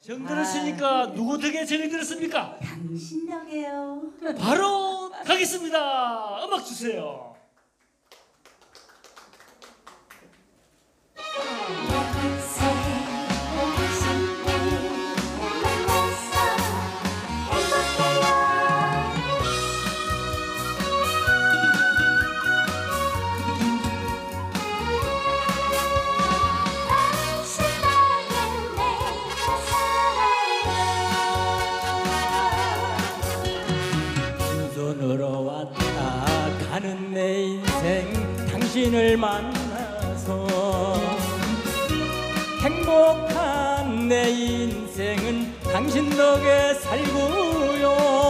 정 들었으니까 누구 덕에 정이 들었습니까? 당신 덕에요. 바로 가겠습니다. 음악 주세요. 빈손으로 왔다 가는 내 인생 당신을 만나서 행복한 내 인생은 당신 덕에 살고요.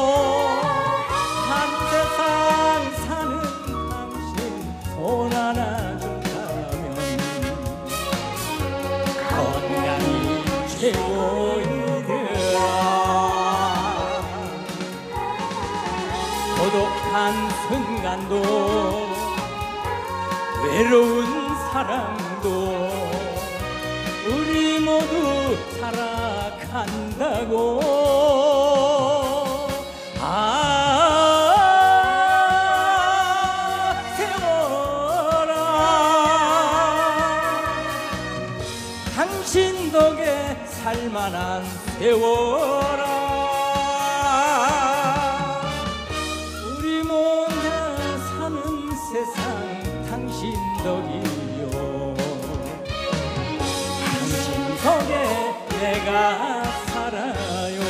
한 세상 사는 당신 손 하나 준다면 건강이 최고이더라. 고독한 순간도 외로운 사랑도 우리 모두 살아간다고. 세월아 당신 덕에 살만한 세월아. 우리 모두 사는 세상 당신 덕이요. 당신 덕에 내가 살아요.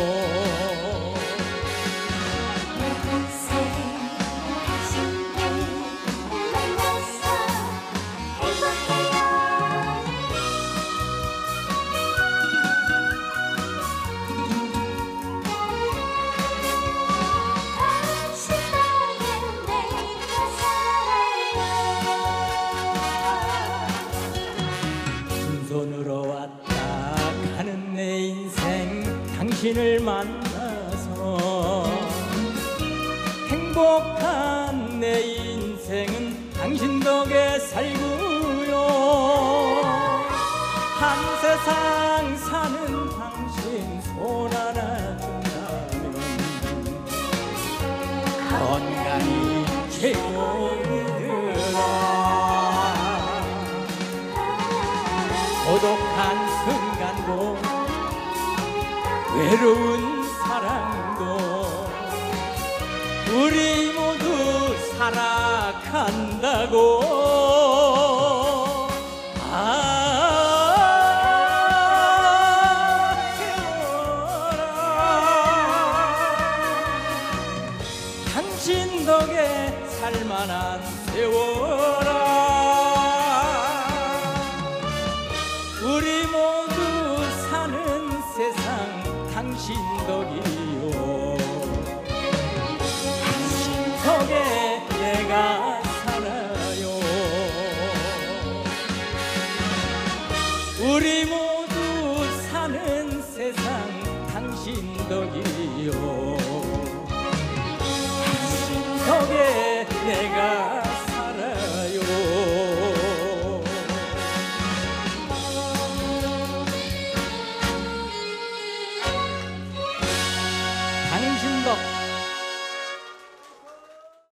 빈손으로 왔다 가는 내 인생 당신을 만나서 행복한 내 인생은 당신 덕에 살고요. 한 세상 사는 당신 손 하나 준다면 건강이 최고이더라. 고독한 순간도 외로운 사랑도 우리 모두 살아간다고. 세월아 당신 덕에 살만한 세월아. 우리 모두 사는 세상 당신 덕이요. 당신 덕에 내가 살아요. 우리 모두